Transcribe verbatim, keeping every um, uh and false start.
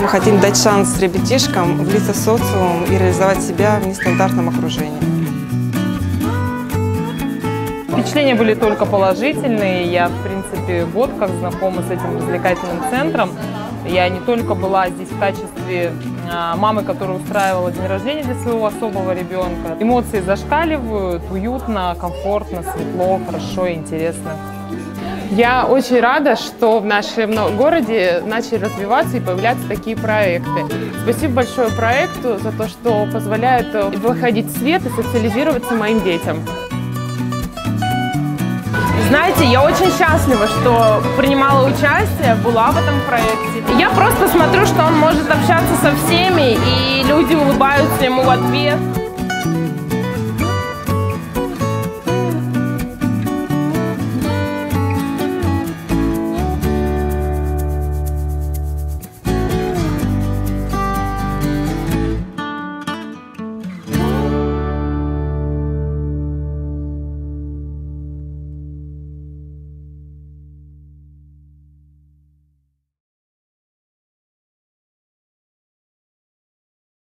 Мы хотим дать шанс ребятишкам влиться в социум и реализовать себя в нестандартном окружении. Впечатления были только положительные. Я, в принципе, год как знакома с этим развлекательным центром. Я не только была здесь в качестве мамы, которая устраивала день рождения для своего особого ребенка. Эмоции зашкаливают, уютно, комфортно, светло, хорошо и интересно. Я очень рада, что в нашем городе начали развиваться и появляться такие проекты. Спасибо большое проекту за то, что позволяет выходить в свет и социализироваться моим детям. Знаете, я очень счастлива, что принимала участие, была в этом проекте. Я просто смотрю, что он может общаться со всеми, и люди улыбаются ему в ответ.